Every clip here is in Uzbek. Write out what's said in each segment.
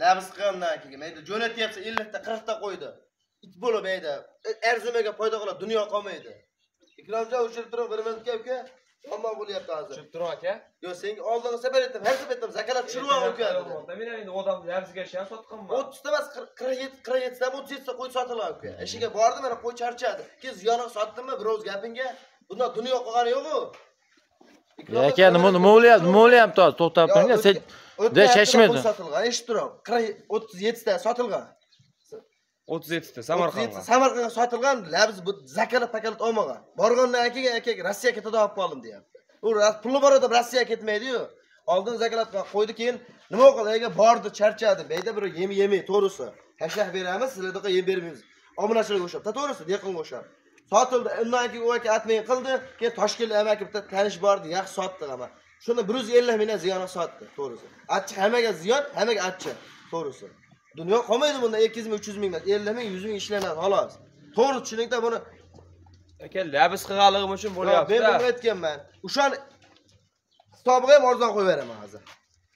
labis qilgandan keyin mayda jo'natyapsa 50 ta 40 ta qo'ydi. It bo'lib mayda arzimaga foyda qiladi, dunyo qolmaydi. Ikromjon o'chirib turib birimiz uka. Omma bo'lyapti hozir. Tushib turing aka. Yo, senga oldinga safar etdim, har safar etdim, zakalat tushirib uka. Men endi odam labziga ham sotganman. 30 ta emas, 47 ta 37 ta qo'y sotiladi uka. Ishiga bordi, mana qo'y charchadi. Keyin ziyonini sotdimmi, biroz gapingga. Bundan dunyo qolgani yo'q-ku. Aka, nima o'lyapti? To'xtab turing, sen de chashmaydi. Sotilgan, eshitib turing. 37 ta sotilgan. 37 ta Samarqandga. Samarqandga sotilgan, labz bu zakalat olmagan. Borgandan keyin aka Rossiyaga ketadi olib qoldim deyapti. U puli bor edi, Rossiyaga ketmaydi-yu. Oldin zakalatga qo'ydi, keyin nima qildi? Bordi, charchadi. Beyda bir yemay, to'g'risi. Tashlab beramiz, sizlarga yem bermaymiz. Obunachilarga o'xshab, to'g'risi, yaqinga o'xshab. Sotildi, undan keyin u aka atmay qildi, keyin Toshkent amaki bitta tanish bordi, yaxshi sotdi ama. Shunda 150 mingdan ziyonini sotdi, to'g'risi. Achchiq hammaga ziyon, hammaga achchiq, to'g'risi. Dunyo qolmaydi bunda 200 ming, 300 ming, 50 ming, 100 ming ishlanadi, xolos. To'g'ri tushuningda buni aka labz qilganligim uchun bo'lyapti. Men bunu aytganman. O'shan hisobiga ham arzon qo'yib beraman hozir.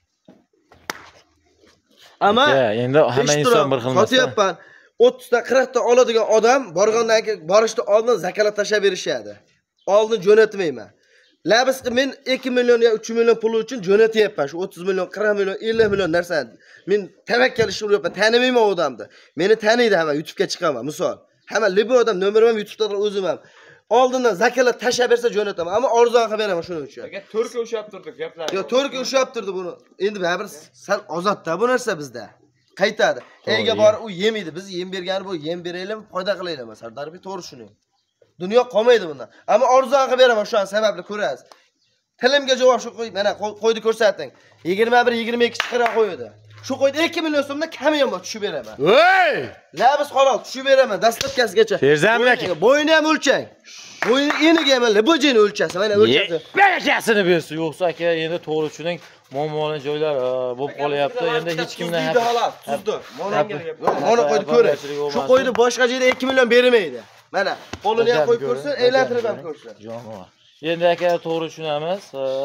Ama endi hamma inson bir xil emas. Sotyapman. 30 ta 40 ta oladigan odam borgandan keyin borishda oldin zakalat tashab berishadi. Oldin jo'natmayman. Labisqi men 2 million yo 3 million pul uchun jo'natyapman. Shu 30 million, 40 million, 50 million narsani. Men tavakkal ish qilyapman. Tanimayman odamni. Meni taniydi hamma, YouTube'ga chiqaman, misol. Hamma libi odam nomerim ham YouTube'da o'zim ham. Oldindan zakalat tashab bersa jo'nataman, ammo arzon qilib beraman shuning uchun. Aka Turkiya ushab turdi gaplar. Yo, Turkiya ushab turdi buni. Endi baribir sal ozodda bu narsa bizda. Qaytadi. Ega bor u yemaydi. Biz yem bergani bu yem beraylik, foyda qilaylik. Sardarbi to'g'ri shuning. Dunyo qolmaydi bundan. Ammo arzon qilib beraman shu an sababli ko'rasiz. Tilimga javob shu qo'y, mana qo'ydi ko'rsating. 21-22 chiqara qo'ydi. Shu qo'ydi 2 million so'mdan kami ham tushib beraman. Voy! Labis halol tushib beraman, dastlabkasigacha. Ferzamli aka. Bo'yini ham o'lchang. Bo'yini eniga ham libojini o'lchasi, mana o'lchasi. Barakasini bersin, yo'qsa aka endi to'g'ri tushuning, muammolar joylar bo'lib qolyapti. Endi hech kimdan ham tuzdi. Mana qo'ydi ko'ring. Shu qo'ydi boshqa joyda 2 million bermaydi. Mana qo'lini ham qo'yib ko'rsin, aylantirib ham ko'rsin. Endi aka to'g'ri tushunamiz.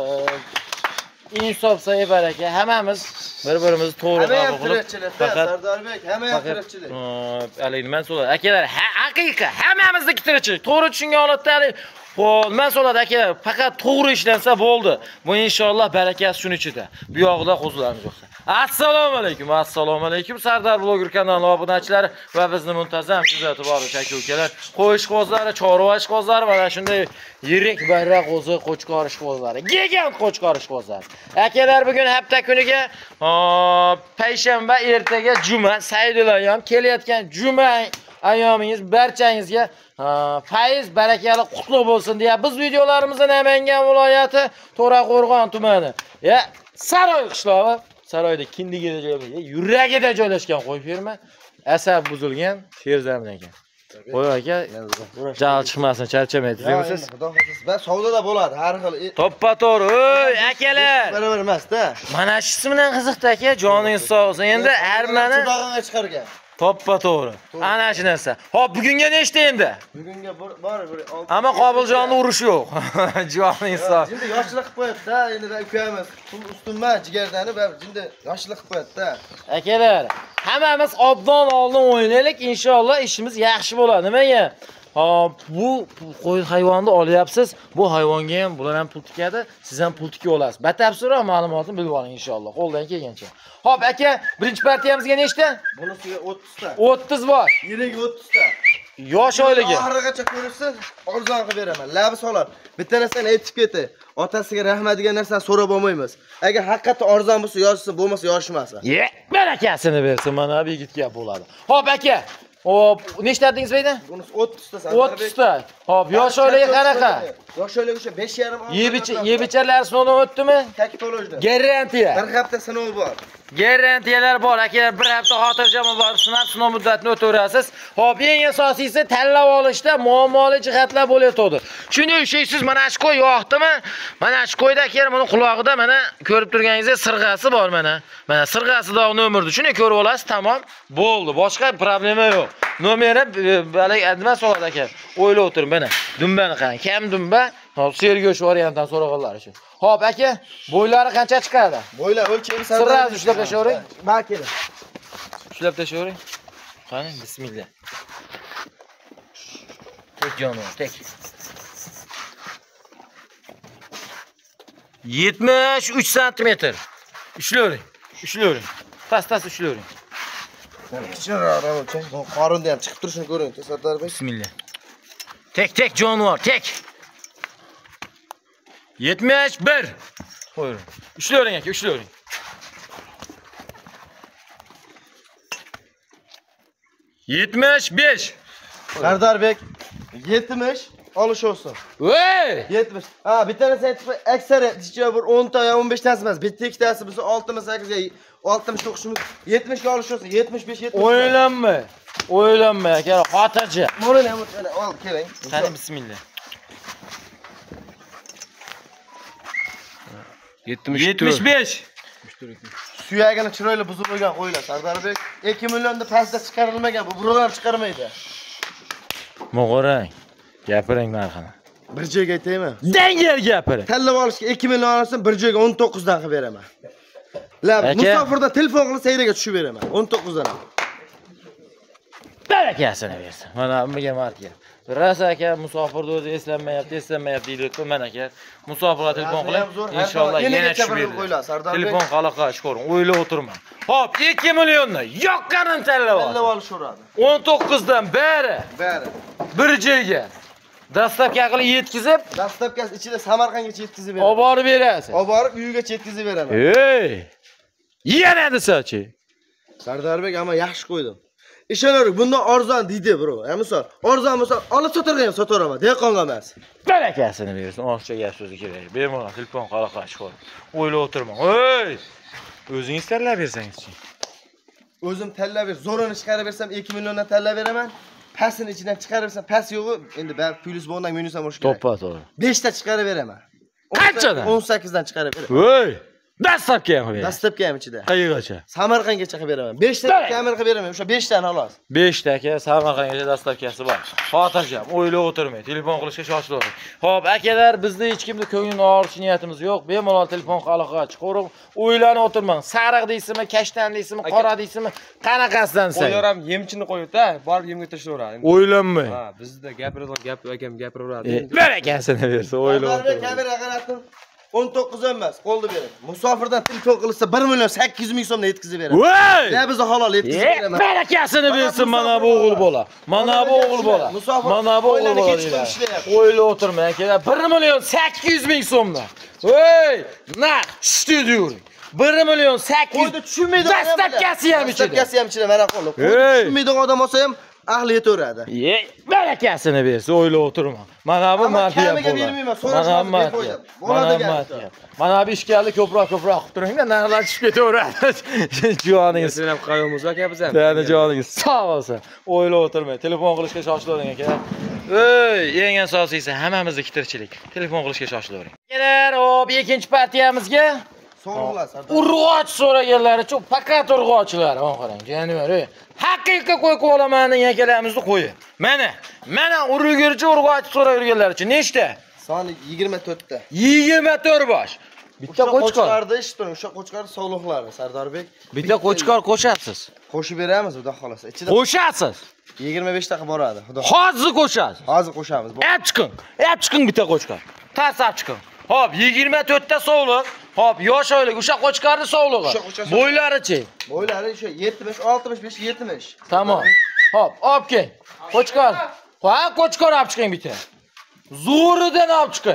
Insof saybar aka, hammamiz bir-birimizni to'g'ri qabul qilib, faqat Sardorbek, hamma ham tirikchilik. Alay, men so'radi, akalar, haqiqiy hammamizniki tirikchilik. To'g'ri tushungan holatda Xo'p, men so'radi akalar, faqat to'g'ri ishlansa bo'ldi. Bu inshaalloh barakasi shuning ichida. Bu yog'ida qo'zlarimiz yo'qsa. Assalomu alaykum. Assalomu alaykum. Sardar bloger kanali obunachilari va bizni muntazam kuzatib boruvchi aka-ukalar. Qo'yish qo'zlari, chorva qo'zlari va shunday yirik bayroq qo'zi, qo'chqorish qo'zlari. Gigant qo'chqorish qo'zlari. Akalar, bugun hafta kuniga payshanba, ertaga juma, saydilar ham kelayotgan juma ayyomingiz barchangizga fayz barakali qutlug' bo'lsin deya biz videolarimizni Namangan viloyati To'raqo'rg'on tumani Saroy qishlog'i, Saroyda kindigida joylashgan, yuragida joylashgan qo'y ferma, asab buzilgan Ferzamli aka. Qo'y aka, jahl chiqmasin, charchamaydi, deysiz. Va savdoda bo'ladi, har xil. To'ppa-to'g'ri, oy akalar. Baravar emas-da. Mana shu bilan qiziqdi aka, joningiz sog' bo'lsin. Endi harmani chudog'inga chiqargan. To'ppa-to'g'ri. Ana shu narsa. Hop, bugunga nechta endi? Bugunga bor bir. Ammo Qobiljonning urushi yo'q. Joningiz sog'. Endi yoshlik qilib qo'yapti-da, endi ukamiz ustunma jigardanib, endi yoshlik qilib qo'yapti-da. Akalar, hammamiz obdon oldin o'ynaylik, inshaalloh ishimiz yaxshi bo'ladi. Nimaga? Hop, bu qo'y hayvonni olyapsiz. Bu hayvonga ham bular ham pul tikadi, siz ham pul tikib olasiz. Batafsilroq ma'lumotni bilib oling inshaalloh, qo'ldan kelgancha. Hop, aka, birinchi partiyamizga nechta? Bunisiga 30 ta. 30 bor. Yirik 30 ta. Yosh oyligi. Oxirigacha ko'rsin, arzon qilib beraman. Labi solar. Bitta narsani aytib keti. Otasiga rahmat degan narsani so'rab olmaymiz. Agar haqiqatda arzon bo'lsa yozsin, bo'lmasa yozishmasin. Barakasini bersin, mana bu yigitga bo'ladi. Hop, aka. Hop, nechta dedingiz beyda? Bunisi 30 ta. 30 ta. Hop, yosh oyligi qanaqa? Yosh oyligi o'sha 5,5 Yebichalar sinovdan o'tdimi? Takipolojda. Garantiya. Bir hafta sinov bor. Garantiyalar bor. Aka, bir hafta xotirjam borib sinov muddatini o'taverasiz. Hop, eng asosiysi tanlab olishda muammoli jihatlar bo'layotdi. Shuning uchun siz mana shu qo'y yoqdimi? Mana shu qo'yda keyin buni qulog'ida mana ko'rib turganingizdek sirg'asi bor mana. Mana sirg'asida nomerni shuni ko'rib olasiz, tamom. Bo'ldi. Boshqa problema yo'q. Nomeri balay nima so'radi aka? O'ylab o'tiring mana. Dumbani qarang. Kam dumba? Hop, sergo'sh variantdan so'raganlar uchun. Hop, aka, bo'ylari qancha chiqadi? Bo'ylar o'lchaymiz. Sirrasi ushlab tashlavering. Bakeli. ushlab tashlayvering. Qani, bismillah. Tek jonivor, tek. 73 santimetr. Ushlayvering. Ushlayvering. Tas ushlayvering. Kichikroq o'lchang. Qorinda ham chiqib turishini ko'ring, Sardarbek. Bismillah. Tek jonivor, tek. 71. Qo'ying. Ushlayvering aka, ushlayvering. Yetmiş. Sardarbek 70 olish olsun. Voy! 70. Ha, bir tanesi aksariyat dishcha bir 10 ta ya 15 tasi emas. Bitta ikkitasi biz 6 mi 8 ga 69'umuz 70 ga olish olsun. 75 70. O'ylanma aka, xotirchi. Mo'rani ham ol, keling. Qani bismillah. 75. Suyagini chiroyli buzib qo'ygan qo'ylar Sardarbek 2 millionda pastda chiqarilmagan, bu birolar chiqarmaydi. Mo'g'orang. Gapiring narxini. Bir joyga aytaymi? Dangel gapiring. Tanlab olishga 2 million olsam bir joyga 19 dan qilib beraman. Lab, musofirda telefon qilib sayraga tushib beraman. 19 dan. Barakasini bersin. Mana bunga martga. Rosa aka musofirda o'zi eslanmayapti deydi-ku. Mana aka musofirga telefon qilib, inshaalloh yana tushib beradi. Telefon qalaqa chiqaring, o'ylab o'tirma. Hop, 2 millionni yoqqanin tanlab ol. Tanlab olishuradi. 19 dan bari. Bir joyga dastavka qilib yetkizib, dastavkasi ichida Samarqandgacha yetkizib beraman. Olib borib berasiz. Olib borib uyigacha yetkizib beraman. Ey! Yana desachi. Sardarbek ama yaxshi qo'ydim. Ishonavering, bundan arzon deydi, bro. Misol, arzon bo'lsa, olib sotarga ham sotaraman, dehqonga emas. Barakasini bersin, ochiq gap so'zi kerak. Bemalol telefon qalaqa chiqar. O'ylab o'tirmang. Ey! O'zingiz tanlab bersangiz-chi. O'zim tanlab ber, zo'rini chiqarib bersam 2 milliondan tanlab beraman. Pasini ichidan chiqarib bersam, pas yo'g'i, endi bari plyus bo'lgan minus ham bo'lishi kerak. To'g'ri. 5 ta chiqarib beraman. Qanchadan? 18 dan chiqarib beraman. Ey! Dastavka ham qo'ying. Dastavka ham ichida. Qayergacha? Samarqandgacha qilib beraman. 5 ta kamera qilib beraman. O'sha 5 tani xolos. 5 ta aka Samarqandgacha dastavkasi bor. Xotirjam, o'ylab o'tirmang, telefon qilishga shoshilavering. Xo'p, akalar, bizda hech kimni ko'nglini og'rish niyatimiz yo'q. Bemalol telefon qaloqqa chiqaring. O'ylanib o'tirmang. Sariq deysizmi, kashtan deysizmi, qora deysizmi, qanaqasidan say. Qo'yar ham yemchini qo'yibdi-da, borib yemga tashlayveradi. O'ylanmang. Ha, bizda gapiradigan gap akam gapiraveradi. Barakasini bersin, o'ylab o'tiring. Kamera qaratim 19 emas, qo'lda bering. Musofirdan telefon qilsa 1 million 800 ming so'mdan yetkazib beraman. Voy! Ya bizni halol yetkazib beraman. Barakasini bersin mana bu o'g'il bola. Mana bu o'g'il bola. Mana bu o'g'il bola. O'ylab o'tirmang akalar. 1 million 800 ming so'mdan. Voy! Naq, tushdi deyuring. 1 million 800. Qo'yda tushunmaydi. Dastavkasi ham ichida. Dastavkasi ham ichida mana qo'lib. Tushunmaydi odam olsa ham ahli yetaveradi. Barakasini bersin, o'ylab o'tirmang. Mana bu martiyat bo'ladi. Mana bu ishkalni ko'proq qilib turingda, narxlar tushib ketaveradi. Joningiz. Sizlar ham qayoqmiz aka biz ham. Yana joningiz sog' bo'lsin. O'ylab o'tirmang. Telefon qilishga shoshilavering aka. Ey, eng asosiysi hammamizning tirikchilik. Telefon qilishga shoshilavering. Kelar, hop, ikkinchi partiyamizga Sog'lar. urg'och so'raganlar uchun faqat urg'ochlar. Qarang, jonivar. Haqiqiy qo'yib olaman degan akalarimizni qo'yib. Mana urgurchi urg'och so'raganlar uchun nechta? Soni 24 ta. 24 bosh. Bitta qo'chqorda eshitdim, o'sha qo'chqor sog'liqlari Sardarbek. Bitta qo'chqor qo'shasiz. Qo'shib beramiz, xudo xolasa. Ichida qo'shasiz. 25 ta boradi, xudo. Hozir qo'shasiz. Hozir qo'shamiz. Ep chiqing bitta qo'chqor. Tasab chiqing. Hop, 24 ta sog'liq. Hop, yosh oylik o'sha qo'chqorning sog'lig'i. Bo'ylari-chi? Bo'ylari o'sha 70, 65, 70. Tamam. Hop, olib kel. Qo'chqor. Ha, qo'chqor olib chiqing bitta. Zo'ridan olib chiqing.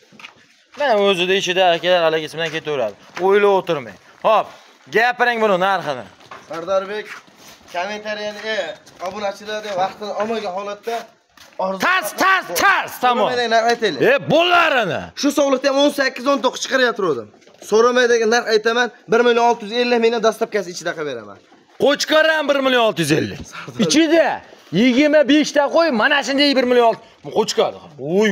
Mana o'zida ichida akalar halagisi bilan ketaveradi. O'ylab o'tirmang. Hop, gapiring buni narxini. Sardarbek kommentariyani obunachilarga vaqtini olmagan holatda Tars, tamam. So'ramaydigan narx aytaylik. Bullarini. Shu sog'liqda ham 18-19 chiqarayotgandim. So'ramaydigan narx aytaman, 1 million 650 mingdan dastavkasi ichida qilib beraman. Qo'chqor ham 1 million 650. Ichida 25 ta qo'y, mana shunday 1 million. Qo'chqor. Voy.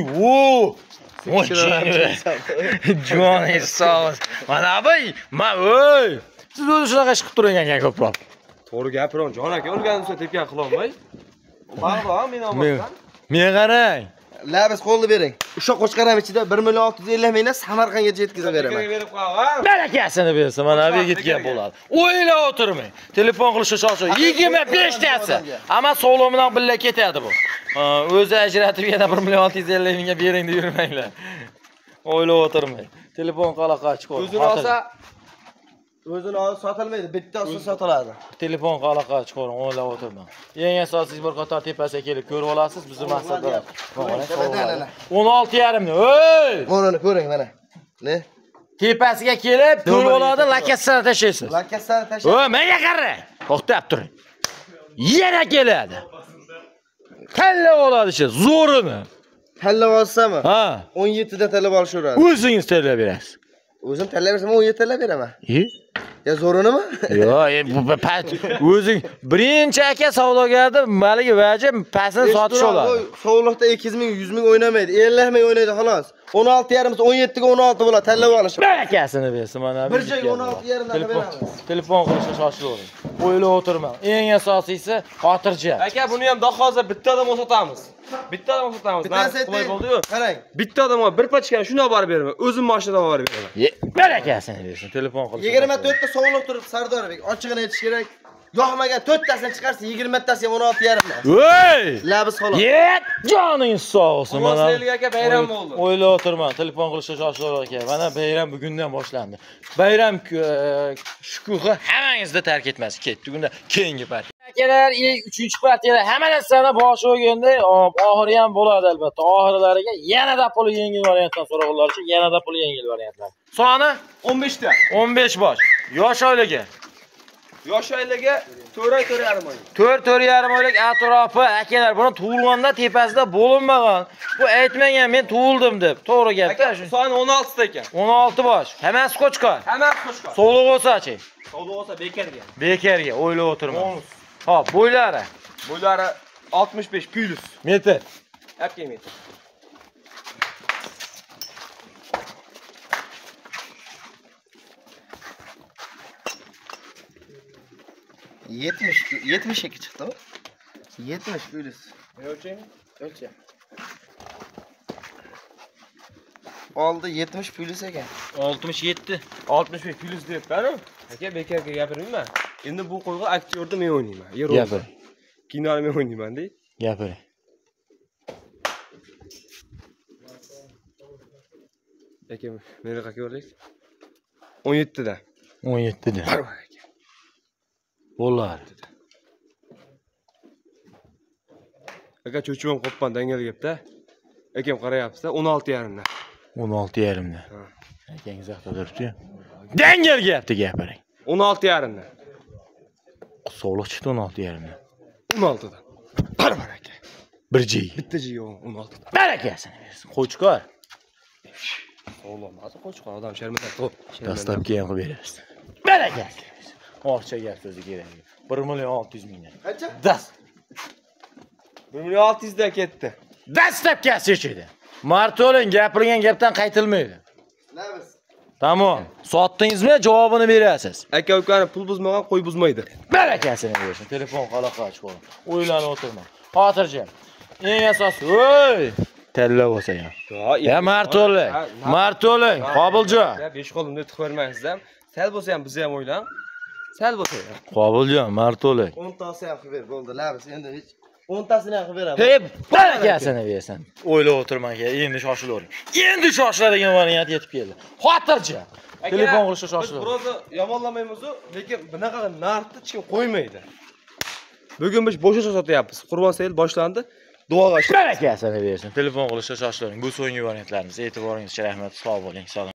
Joningiz sog'. Mana voy, siz o'zi shunaqa chiqib turing ekan ko'proq. To'g'ri gapiring, jon aka, o'lganimsa tepgan qilolmay. Ba'zi men olmasdan. Men qarang. Labis qo'lni bering. O'sha qo'chqaram ichida 1.650 mingdan Samarqandga yetkazib beraman. berib qo'y. Barakasini bersin, mana bu yetgan bo'ladi. O'ylab o'tirmang. Telefon qilishga shoshil. 25 tasi. Hamma sog'lom bilan birga ketadi bu. O'zi ajratib yana 1.650 mingga bering deb yurmanglar. O'ylab o'tirmang. Telefon qalaqa chiqadi. O'zini olsa O'zini olib sotilmaydi, bittasi sotiladi. Telefon qalaqa chiqaring, o'ylab o'tirmang. Eng asosiysi bir qator tepasiga kelib ko'rib olasiz, bizning maqsadimiz. 16,5 ni. Ey! Bo'rini ko'ring mana. Ne? Tepasiga kelib ko'rib oladi, lakatsani tashlaysiz. Lakatsani tashlab. O, menga qarang. To'xtab turing. Yana keladi. Talla oladi shu zo'rini. Tanlab olsam, Ha, 17 da tanlab olishaveradi. o'zingiz tanlab berasiz. O'zim tanlab bersam 17 tanlab beraman. Ya zo'rinimi? Yo'q, bu o'zing birinchi aka savdogarda maligi vaji pasini sotish oladi. Sovliqda 200 ming, 100 ming o'ynamaydi. 50 ming o'ynaydi xolos. 16,5 17 ga 16 bo'ladi, tanlab olishim. Barakasini bersin mana bu. Bir joyga 16,5 dan beramiz. Telefon qilishga shoshilavering. O'ylab o'tirmang. Eng asosiysi xotirjam. aka buni ham daha hozir bitta odam sotamiz. Bitta odam sotamiz. Qulay bo'ldi-yu. Qarang. Bitta odamga bir pachkani shunday olib beraman. O'zim mashinada olib beraman. Barakasini bersin. Telefon qilishga. 24 ta sovliq turib Sardorbek, ochig'ini aytish kerak. Yo'qmagan 4 tasini chiqarsa 20 tasi ham 16,5 dan. Voy! Labis xolos. Yet, joningiz sog' bo'lsin mana. Roselga aka bayram bo'ldi. O'ylab o'tirman, telefon qilishga shoshilaver aka. Mana bayram bugundan boshlandi. Bayram shukuhi hammangizda tark etmas. Ketdi bunda keyingi partiya. Akalar, 3-partiyada hamma narsani boshi o'ganda, oxiri ham bo'ladi albatta. Oxirlariga yanada puli yengil variantdan so'raganlar uchun yanada puli yengil variantlar. Soni 15 ta. 15 bosh. Yosh oilaga Yosh oilaga 4,5 oy. 4,5 oylik atrofi akalar buni tug'ilganda tepasida bo'linmagan. Bu aytmagan men tug'ildim deb. To'g'ri gap-da shu. Soni 16 ta ekan. 16 bosh. Hammasi qo'chqor. Hammasi qo'shqor. Sog'liq bo'lsa-chi? Sog'liq bo'lsa bekarga. Bekarga o'ylab o'tirman. Xo'p, bo'ylari. Bo'ylari 65 plus. Metr. Apga metr. Yetmiş iki çıktı mı? 70 plus. Ölçeyim. Ölçe. Oldu 70 plus ekan. 67. 65 plus deyapman. Aka bekarga gapirmayman. Endi bu qo'yga aktyorda men o'ynayman. Gapir. Kinoda men o'ynayman dey. Gapir. Aka meni qaka o'rlaysiz? 17 da. 17 da. Bo'ladi. Aka cho'chibam qoppan dangal gapda. Akam qarayapsiz, 16,5 dan. 16,5 dan. Akangiz haqda turibdi-yu. Dangal gapni gapiring. 16,5 dan. Sog'liq chiqdi 16,5 dan. 16 dan. Barbar aka. Bir jiy. Bitta jiy 16 dan. Barakasini bersin. Qo'chqor. Sog'lom, qo'chqor odam sharmanda to'p. Dastlabki ham qilib berasiz. Barakasini bersin. Orcha gap so'zi kerak. 1,6 mingdan. Qancha? Das. 1,600 dan ketdi. Dastlabkasi edi. Marto'ling gapirgan gapdan qaytilmaydi. Labis. Tamam. Sotdingizmi? Javobini berasiz. Aka ukani pul buzmagan qo'y buzmaydi. Barakasini bersin. Telefon qalaqa chiqaver. O'ylanib o'tirma. Xotirjam. Eng asosiysi, voy! Talla bo'lsa ham. Ya Marto'ling. Marto'ling, Qobiljon. 5 qo'limda tiq bermaysiz ham. Sal bo'lsa ham bizni ham o'ylang. Sal bo'lsa ham. Qobiljon, Marto'ling. 10 tasi ham qilib ber, bo'ldi. Labis. Endi hech 10 tasini ham qilib beraman. Hey, barakasini bersin. O'ylab o'tirman aka, endi shoshilavering. Endi shoshiladigan variant yetib keldi. Xotirjam. Telefon qilishga shoshilavering. Biz biroz yomonlamaymiz, lekin bunaqa narxni hech kim qo'ymaydi. Bugun biz bo'sha sotyapmiz. Qurbon sayil boshlandi. Duoga barakasini bersin. Telefon qilishga shoshilavering. Bu so'nggi variantlarimiz. E'tiboringiz uchun rahmat. Sog' bo'ling. Salom.